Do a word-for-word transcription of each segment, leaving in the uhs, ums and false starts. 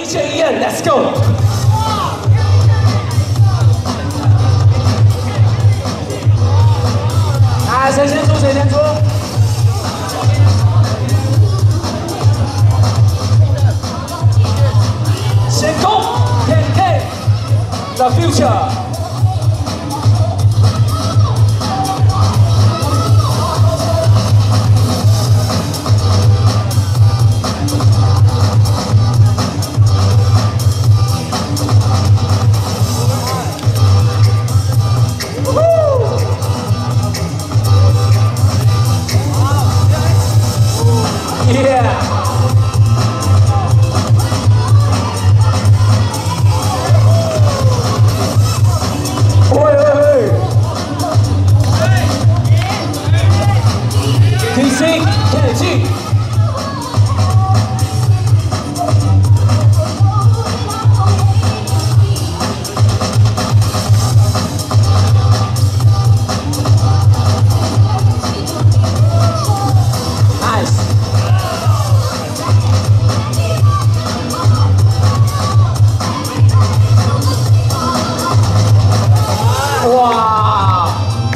D J Ian，Let's go。来，谁先出谁先出。先攻 ，K K，The Future。 哇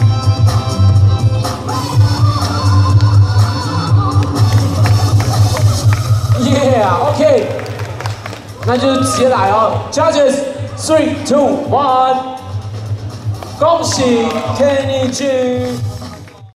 ！Yeah，OK， 那就直接来哦 ，Judges three two one， 恭喜 Kenny G。